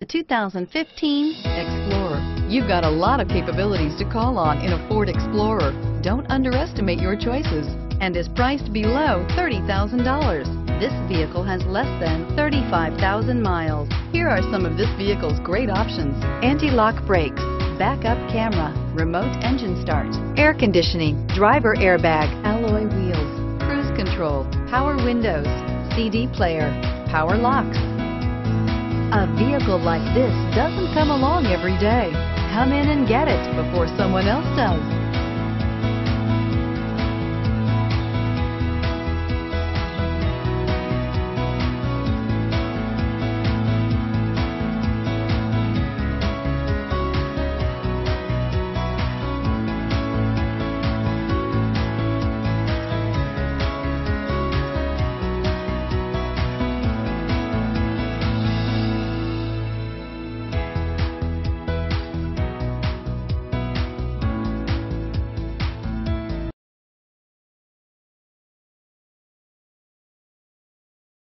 2015 Explorer. You've got a lot of capabilities to call on in a Ford Explorer. Don't underestimate your choices and is priced below $30,000. This vehicle has less than 35,000 miles. Here are some of this vehicle's great options: anti-lock brakes, backup camera, remote engine start, air conditioning, driver airbag, alloy wheels, cruise control, power windows, CD player, power locks. A vehicle like this doesn't come along every day. Come in and get it before someone else does.